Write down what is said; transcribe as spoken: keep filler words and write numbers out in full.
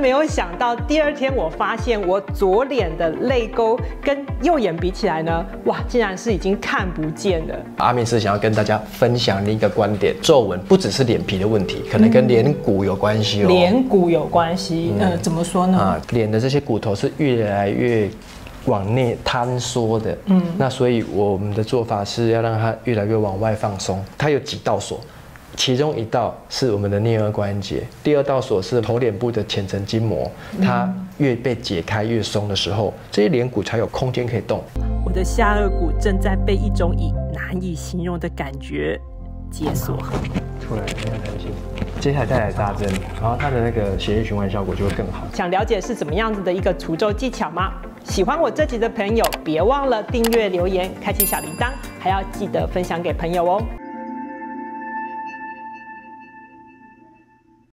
没有想到第二天我发现我左脸的泪沟跟右眼比起来呢，哇，竟然是已经看不见的。 阿明是想要跟大家分享的一个观点，皱纹不只是脸皮的问题，可能跟脸骨有关系哦。 脸骨有关系，嗯、呃，怎么说呢？啊， 脸的这些骨头是越来越往内坍缩的，嗯，那所以我们的做法是要让它越来越往外放松。它有几道锁，其中一道是我们的颞颌关节，第二道锁是头脸部的浅层筋膜，它越被解开越松的时候，这些脸骨才有空间可以动。 我的下颚骨正在被一种以难以形容的感觉解锁， 突然没有弹性。接下来再来大针，然后它的那个血液循环效果就会更好。 想了解是怎么样子的一个除皱技巧吗？喜欢我这集的朋友，别忘了订阅、留言、开启小铃铛，还要记得分享给朋友哦。